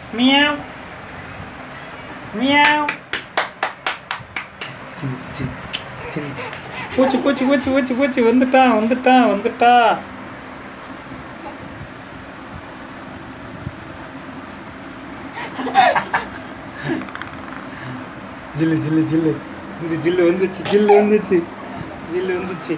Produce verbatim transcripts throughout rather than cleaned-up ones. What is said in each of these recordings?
Meow meow. போச்சு போச்சு போச்சு போச்சு போச்சு. வந்துட்டான் வந்துட்டான் வந்துட்டா. ஜில்லு ஜில்லு ஜில்லு இந்த ஜில்லு வந்துச்சு ஜில்லு வந்துச்சு ஜில்லு வந்துச்சு.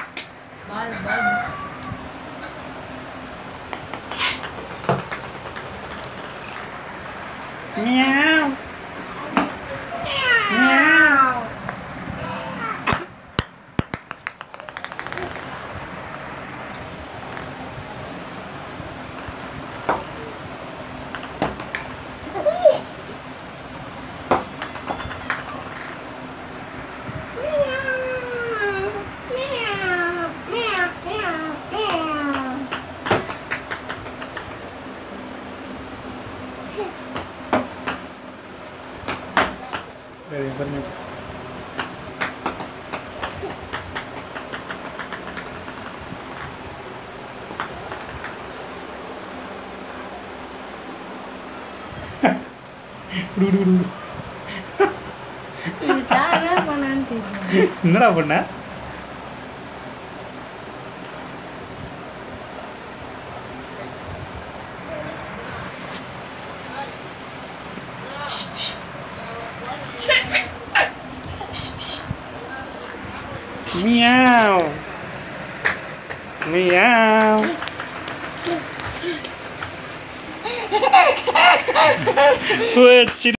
Meow meow. Very good. என்னடா பண்ண? Meow. Meow. What's